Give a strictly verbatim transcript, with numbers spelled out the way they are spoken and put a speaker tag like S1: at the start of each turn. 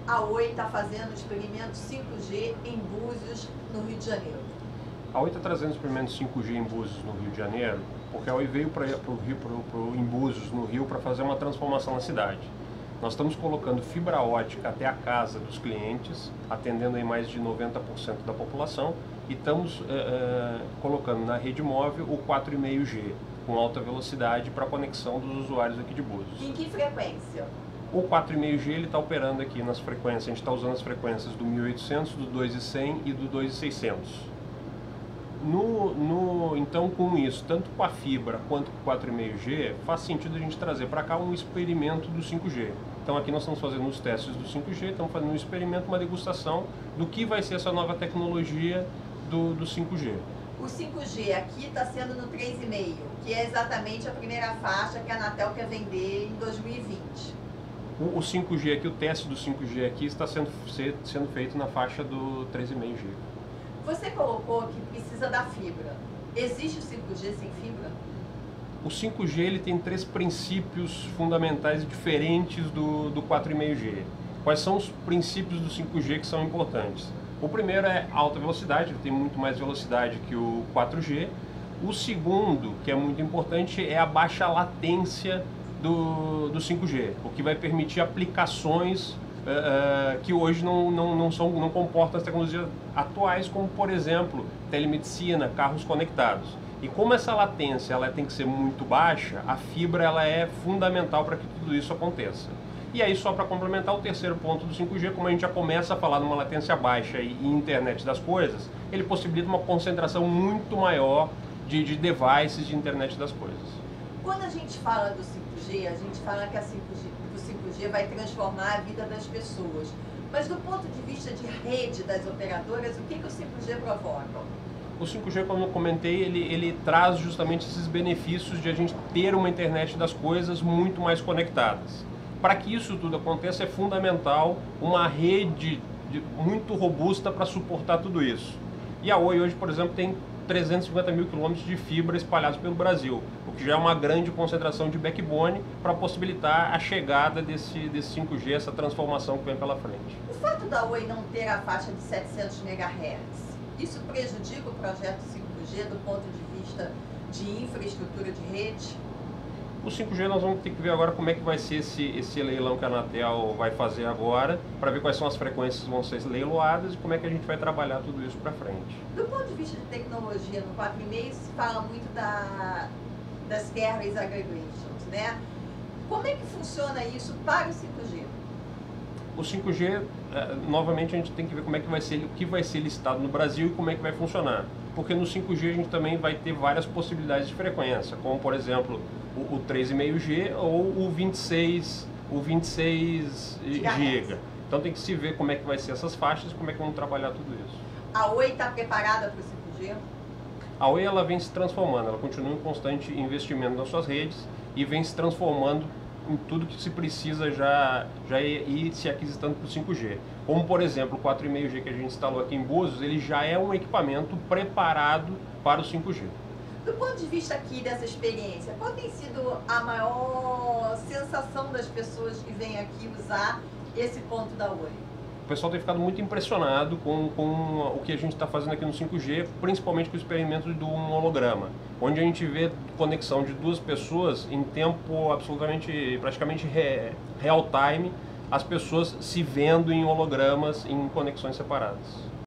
S1: a Oi está fazendo experimento cinco G em Búzios, no Rio de Janeiro?
S2: A Oi está trazendo experimentos cinco G em Búzios, no Rio de Janeiro, porque a Oi veio para o Rio, pro, pro, em Búzios, no Rio, para fazer uma transformação na cidade. Nós estamos colocando fibra ótica até a casa dos clientes, atendendo aí mais de noventa por cento da população, e estamos é, é, colocando na rede móvel o quatro e cinco G, com alta velocidade para conexão dos usuários aqui de Búzios.
S1: Em que frequência?
S2: O quatro e cinco G ele está operando aqui nas frequências, a gente está usando as frequências do mil e oitocentos, do dois mil e cem e do dois mil e seiscentos. No, no, então, com isso, tanto com a fibra quanto com o quatro e cinco G, faz sentido a gente trazer para cá um experimento do cinco G. Então aqui nós estamos fazendo os testes do cinco G, estamos fazendo um experimento, uma degustação do que vai ser essa nova tecnologia do, do cinco G.
S1: O cinco G aqui está sendo no três e cinco, que é exatamente a primeira faixa que a Anatel quer vender em dois mil e vinte.
S2: O, o cinco G aqui, o teste do cinco G aqui está sendo, sendo feito na faixa do três e cinco G.
S1: Você colocou que precisa da fibra. Existe o cinco G sem fibra?
S2: O cinco G ele tem três princípios fundamentais diferentes do, do quatro e cinco G. Quais são os princípios do cinco G que são importantes? O primeiro é alta velocidade, ele tem muito mais velocidade que o quatro G. O segundo, que é muito importante, é a baixa latência do, do cinco G, o que vai permitir aplicações uh, que hoje não, não, não, são, não comportam as tecnologias atuais, como por exemplo, telemedicina, carros conectados. E como essa latência ela tem que ser muito baixa, a fibra ela é fundamental para que tudo isso aconteça. E aí, só para complementar, o terceiro ponto do cinco G, como a gente já começa a falar numa latência baixa e internet das coisas, ele possibilita uma concentração muito maior de, de devices de internet das coisas.
S1: Quando a gente fala do cinco G, a gente fala que a cinco G, o cinco G vai transformar a vida das pessoas. Mas do ponto de vista de rede das operadoras, o que, que o cinco G provoca?
S2: O cinco G, como eu comentei, ele, ele traz justamente esses benefícios de a gente ter uma internet das coisas muito mais conectadas. Para que isso tudo aconteça, é fundamental uma rede de, muito robusta para suportar tudo isso. E a Oi hoje, por exemplo, tem trezentos e cinquenta mil quilômetros de fibra espalhados pelo Brasil, o que já é uma grande concentração de backbone para possibilitar a chegada desse, desse cinco G, essa transformação que vem pela frente.
S1: O fato da Oi não ter a faixa de setecentos megahertz, isso prejudica o projeto cinco G do ponto de vista de infraestrutura de rede?
S2: O cinco G nós vamos ter que ver agora como é que vai ser esse, esse leilão que a Anatel vai fazer agora, para ver quais são as frequências que vão ser leiloadas e como é que a gente vai trabalhar tudo isso para frente.
S1: Do ponto de vista de tecnologia, no quatro e cinco se fala muito da, das carriers aggregations, né? Como é que funciona isso para o cinco G?
S2: O cinco G, novamente, a gente tem que ver como é que vai ser, o que vai ser listado no Brasil e como é que vai funcionar. Porque no cinco G a gente também vai ter várias possibilidades de frequência, como por exemplo o, o três e cinco G ou o vinte e seis, o vinte e seis giga. Então tem que se ver como é que vai ser essas faixas e como é que vamos trabalhar tudo isso.
S1: A Oi está preparada para o cinco G?
S2: A Oi ela vem se transformando, ela continua em constante investimento nas suas redes e vem se transformando em tudo que se precisa já, já ir se aquisitando para o cinco G. Como, por exemplo, o quatro e cinco G que a gente instalou aqui em Búzios, ele já é um equipamento preparado para o cinco G.
S1: Do ponto de vista aqui dessa experiência, qual tem sido a maior sensação das pessoas que vêm aqui usar esse ponto da Oi?
S2: O pessoal tem ficado muito impressionado com, com o que a gente está fazendo aqui no cinco G, principalmente com o experimento do holograma, onde a gente vê conexão de duas pessoas em tempo absolutamente, praticamente real time, as pessoas se vendo em hologramas em conexões separadas.